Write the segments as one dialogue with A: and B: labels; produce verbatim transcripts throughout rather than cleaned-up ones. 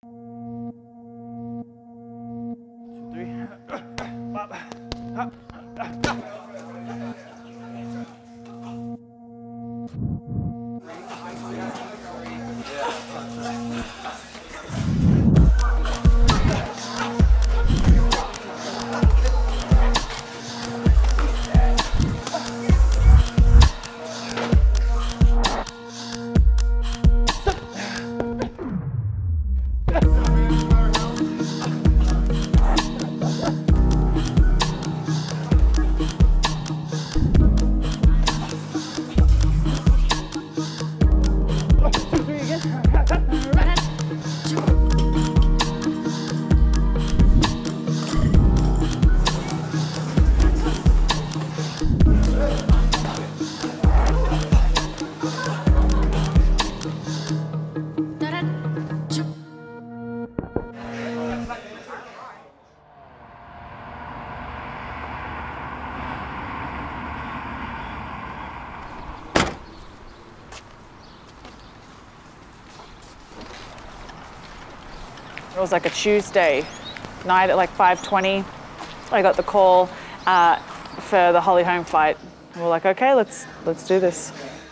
A: It was like a Tuesday night at like five twenty. I got the call uh, for the Holly Holm fight. We were like, okay, let's let's do this.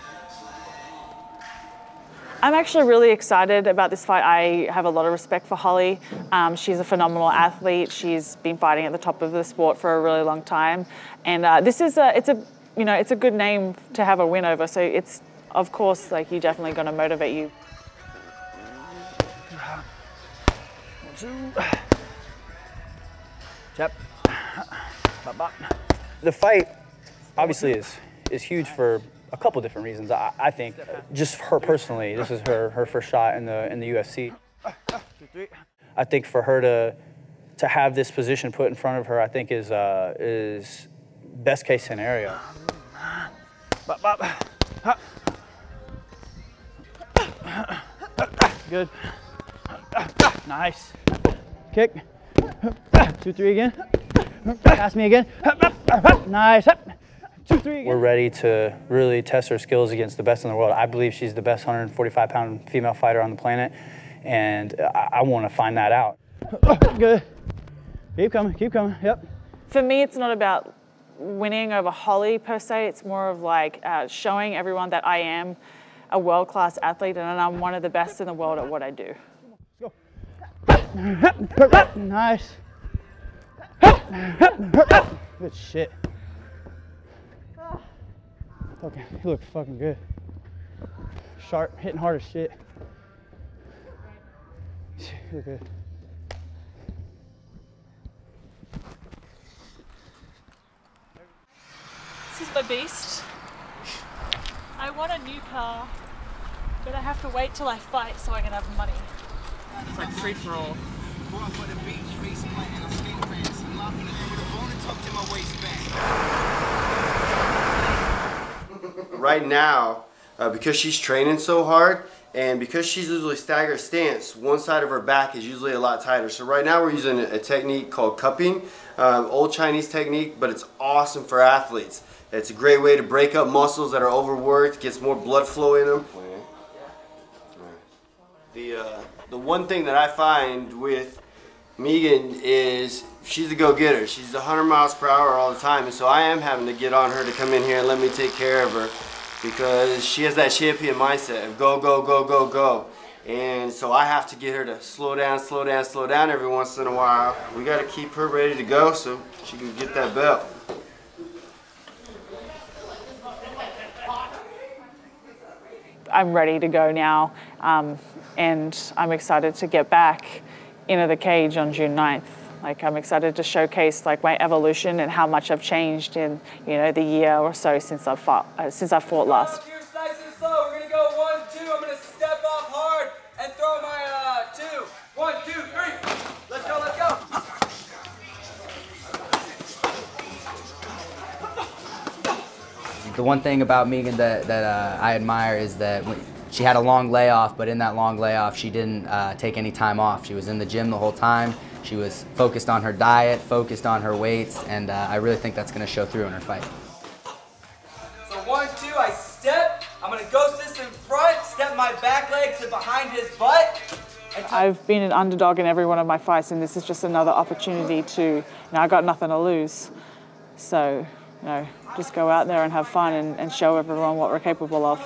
A: I'm actually really excited about this fight. I have a lot of respect for Holly. Um, she's a phenomenal athlete. She's been fighting at the top of the sport for a really long time, and uh, this is a it's a you know it's a good name to have a win over. So it's of course like you're definitely going to motivate you.
B: The fight obviously is is huge for a couple different reasons. I, I think just her personally, this is her her first shot in the in the U F C. I think for her to to have this position put in front of her, I think is uh, is best case scenario. Good. Nice. Kick. Two, three again. Pass me again. Nice. Two, three again. We're ready to really test her skills against the best in the world. I believe she's the best one forty-five pound female fighter on the planet, and I, I want to find that out. Good. Keep coming, keep coming, yep.
A: For me, it's not about winning over Holly per se. It's more of like uh, showing everyone that I am a world-class athlete and I'm one of the best in the world at what I do.
B: Nice. Good shit. Okay, you look fucking good. Sharp, hitting hard as shit. You look good.
C: This is my beast. I want a new car, but I have to wait till I fight so I can have money. It's like free for all.
D: Right now, uh, because she's training so hard and because she's usually staggered stance, one side of her back is usually a lot tighter. So right now we're using a, a technique called cupping, um, old Chinese technique, but it's awesome for athletes. It's a great way to break up muscles that are overworked, gets more blood flow in them. The, uh, the one thing that I find with Megan is she's a go-getter. She's one hundred miles per hour all the time, and so I am having to get on her to come in here and let me take care of her because she has that champion mindset of go, go, go, go, go. And so I have to get her to slow down, slow down, slow down every once in a while. We got to keep her ready to go so she can get that belt.
A: I'm ready to go now, um, and I'm excited to get back into the cage on June ninth. Like, I'm excited to showcase like my evolution and how much I've changed in, you know, the year or so since I fought uh, since I fought last.
E: Here's nice and slow. We're gonna go one, two. I'm gonna step off hard and throw my uh, two. One, two, three. Let's go. Let's go.
F: The one thing about Megan that, that uh, I admire is that when she had a long layoff, but in that long layoff, she didn't uh, take any time off. She was in the gym the whole time. She was focused on her diet, focused on her weights, and uh, I really think that's going to show through in her fight.
E: So one, two, I step. I'm going to ghost this in front, step my back leg to behind his butt,
A: I've been an underdog in every one of my fights, and this is just another opportunity to, you know, I got nothing to lose. So, you know, just go out there and have fun and, and show everyone what we're capable of.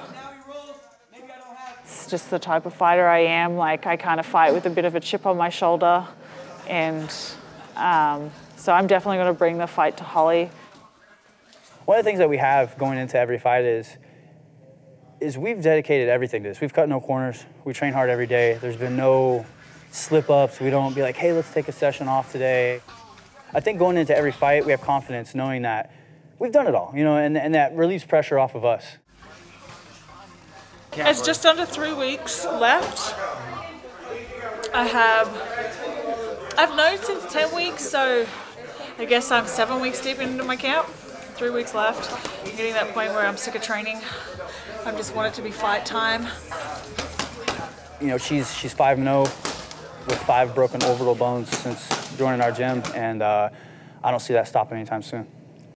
A: It's just the type of fighter I am. Like, I kind of fight with a bit of a chip on my shoulder, and um, so I'm definitely going to bring the fight to Holly.
B: One of the things that we have going into every fight is is we've dedicated everything to this. We've cut no corners. We train hard every day. There's been no slip-ups. We don't be like, hey, let's take a session off today. I think going into every fight, we have confidence knowing that we've done it all, you know, and, and that relieves pressure off of us.
C: It's just under three weeks left. I have, I've known since ten weeks, so I guess I'm seven weeks deep into my camp. Three weeks left. I'm getting to that point where I'm sick of training. I just want it to be fight time.
B: You know, she's she's five and oh with five broken orbital bones since joining our gym, and uh, I don't see that stopping anytime soon.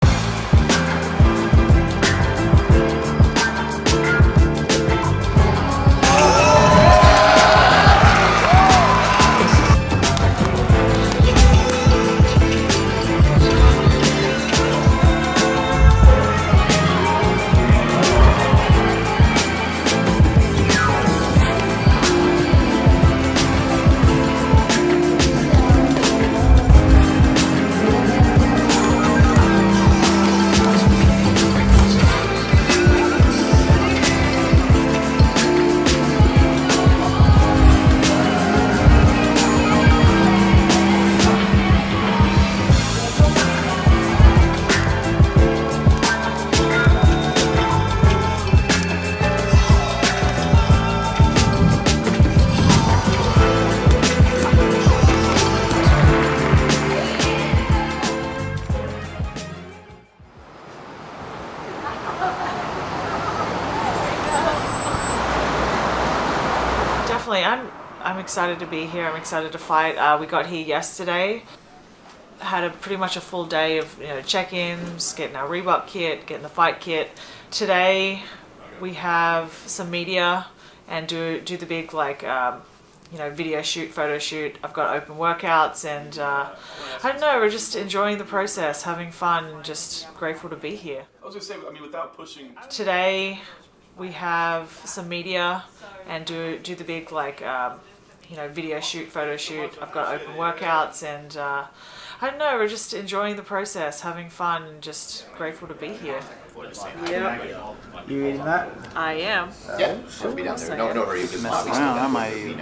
C: I'm, I'm excited to be here. I'm excited to fight. Uh, we got here yesterday. Had a pretty much a full day of, you know, check-ins, getting our Reebok kit, getting the fight kit. Today we have some media and do do the big like um, you know, video shoot, photo shoot. I've got open workouts, and uh, I don't know. We're just enjoying the process, having fun, and just grateful to be here.
G: I was gonna say, I mean, without pushing.
C: Today we have some media and do do the big like um, you know, video shoot, photo shoot. I've got open workouts, and uh, I don't know. We're just enjoying the process, having fun, and just grateful to be here.
H: Yeah. You eating that?
C: I am.
H: Yeah. Should be down there. No, no hurry. Just mess around. I might eat.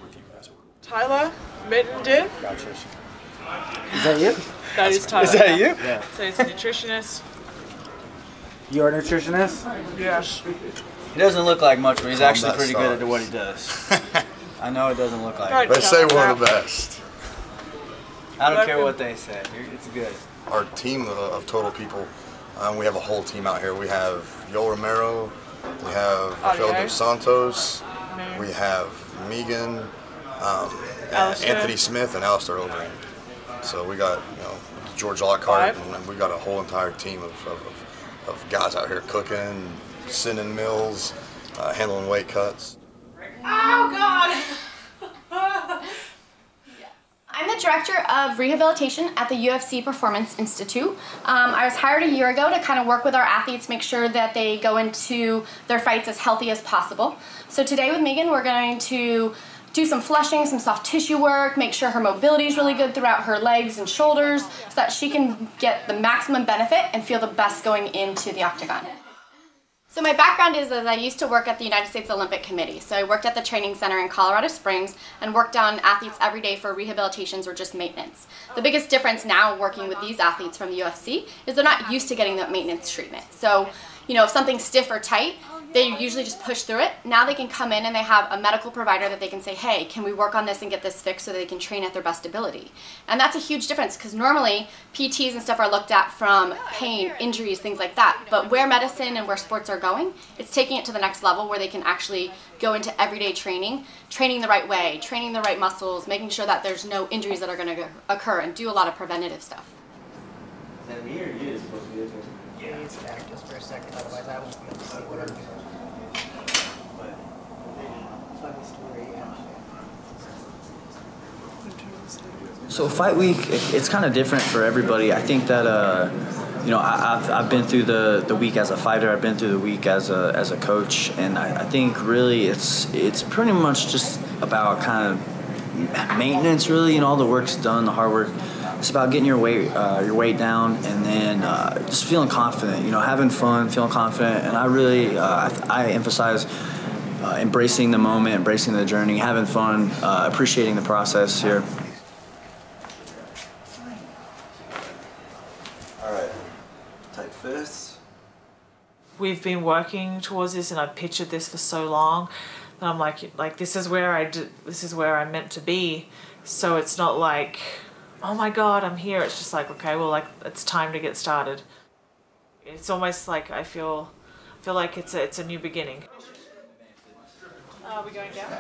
C: Tyler Mittenden.
H: Gotcha. Is that you?
C: That is Tyler.
H: Is that you?
C: Yeah. So he's a nutritionist.
H: You're a nutritionist?
C: Yes.
B: He doesn't look like much, but he's actually pretty good at what he does. I know it doesn't look like it.
I: They say one of the best.
B: I don't care what they say. It's good.
I: Our team of, of total people, um, we have a whole team out here. We have Yoel Romero, we have Rafael dos Santos, we have Megan, um, Anthony Smith, and Alistair Overeem. So we got, you know, George Lockhart, and we got a whole entire team of, of, of guys out here cooking, sending meals, uh, handling weight cuts.
J: Oh, God! I'm the director of rehabilitation at the U F C Performance Institute. Um, I was hired a year ago to kind of work with our athletes, make sure that they go into their fights as healthy as possible. So today with Megan, we're going to do some flushing, some soft tissue work, make sure her mobility is really good throughout her legs and shoulders so that she can get the maximum benefit and feel the best going into the octagon. So my background is that I used to work at the United States Olympic Committee. So I worked at the training center in Colorado Springs and worked on athletes every day for rehabilitations or just maintenance. The biggest difference now working with these athletes from the U F C is they're not used to getting that maintenance treatment. So, you know, if something's stiff or tight, they usually just push through it. Now they can come in and they have a medical provider that they can say, hey, can we work on this and get this fixed so that they can train at their best ability? And that's a huge difference because normally P Ts and stuff are looked at from pain, injuries, things like that. But where medicine and where sports are going, it's taking it to the next level where they can actually go into everyday training, training the right way, training the right muscles, making sure that there's no injuries that are going to occur, and do a lot of preventative stuff.
H: Is that me or you is supposed to be there? Yeah, he's back just for a second, otherwise I won't be able to see what I'm doing. Funny story, actually.
K: So fight week, it's kind of different for everybody. I think that, uh, you know, I, I've, I've been through the, the week as a fighter. I've been through the week as a as a coach, and I, I think really it's it's pretty much just about kind of maintenance. Really, you know, all the work's done, the hard work. It's about getting your weight uh, your weight down, and then uh, just feeling confident. You know, having fun, feeling confident. And I really uh, I, I emphasize uh, embracing the moment, embracing the journey, having fun, uh, appreciating the process here.
D: All right, tight fists.
C: We've been working towards this, and I've pictured this for so long that I'm like, like this is where I d this is where I'm meant to be. So it's not like, oh my God, I'm here. It's just like, okay, well, like it's time to get started. It's almost like I feel, I feel like it's a, it's a new beginning. Are we going down?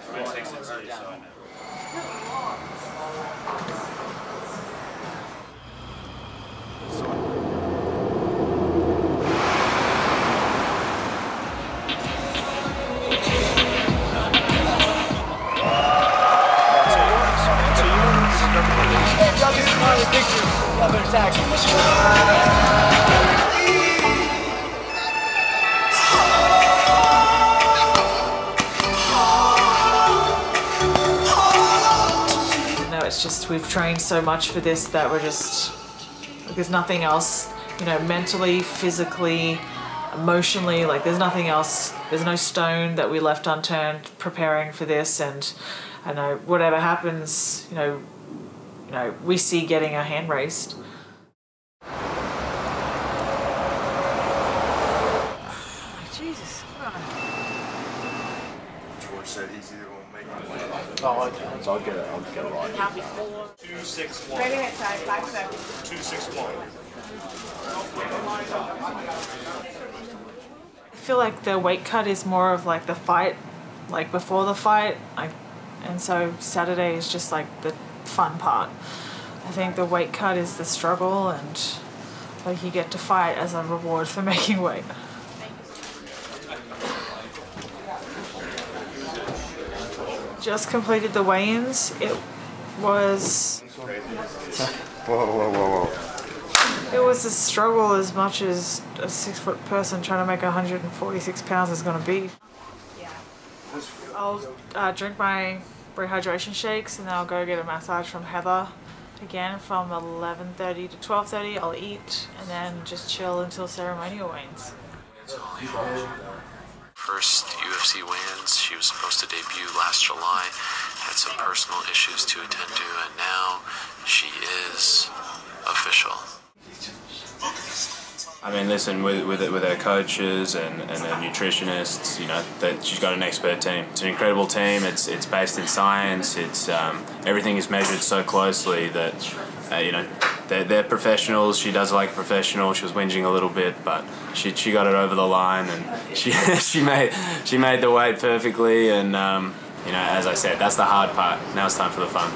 C: No, it's just we've trained so much for this that we're just, there's nothing else, you know, mentally, physically, emotionally, like there's nothing else, there's no stone that we left unturned preparing for this. And I know whatever happens, you know, you know, we see getting our hand raised. Jesus.
I: George said he's either going to make it.
G: Oh, okay. So I'll get it. I'll get it right.
C: Happy four.
G: Two six one.
C: Ready at side, five seconds.
G: Two six one.
C: I feel like the weight cut is more of like the fight, like before the fight, like, and so Saturday is just like the fun part. I think the weight cut is the struggle, and like you get to fight as a reward for making weight. Just completed the weigh-ins. It was
I: Whoa, whoa, whoa, whoa.
C: it was a struggle as much as a six-foot person trying to make one hundred forty-six pounds is going to be. I'll uh, drink my rehydration shakes, and then I'll go get a massage from Heather. Again, from eleven thirty to twelve thirty, I'll eat, and then just chill until ceremonial wanes.
L: First U F C weigh-ins. She was supposed to debut last July, had some personal issues to attend to, and now she is official.
M: I mean, listen, with with, with her coaches and, and her nutritionists, you know, that she's got an expert team. It's an incredible team. It's it's based in science. It's um, everything is measured so closely that uh, you know they're, they're professionals. She does like a professional. She was whinging a little bit, but she she got it over the line, and she she made she made the weight perfectly. And um, you know, as I said, that's the hard part. Now it's time for the fun.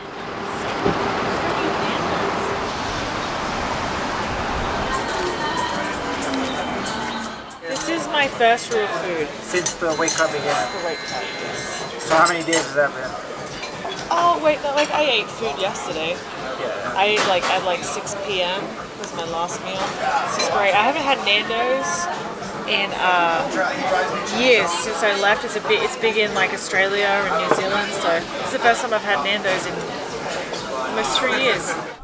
C: This is my first real food.
H: Since the weight cut began?
C: The weight cut, yes.
H: So how many days has that been?
C: Oh wait, no, like I ate food yesterday.
H: Yeah.
C: I ate like at like six P M was my last meal. This is great. I haven't had Nando's in uh, years since I left. It's a bit, it's big in like Australia and New Zealand. So this is the first time I've had Nando's in almost three years.